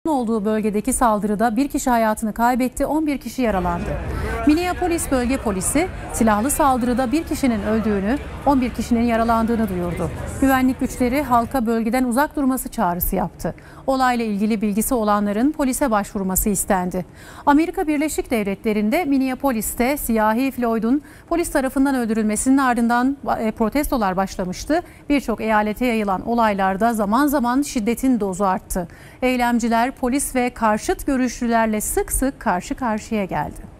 olduğu bölgedeki saldırıda bir kişi hayatını kaybetti, 11 kişi yaralandı. Minneapolis bölge polisi silahlı saldırıda bir kişinin öldüğünü, 11 kişinin yaralandığını duyurdu. Güvenlik güçleri halka bölgeden uzak durması çağrısı yaptı. Olayla ilgili bilgisi olanların polise başvurması istendi. Amerika Birleşik Devletleri'nde Minneapolis'te siyahi Floyd'un polis tarafından öldürülmesinin ardından protestolar başlamıştı. Birçok eyalete yayılan olaylarda zaman zaman şiddetin dozu arttı. Eylemciler polis ve karşıt görüşlülerle sık sık karşı karşıya geldi.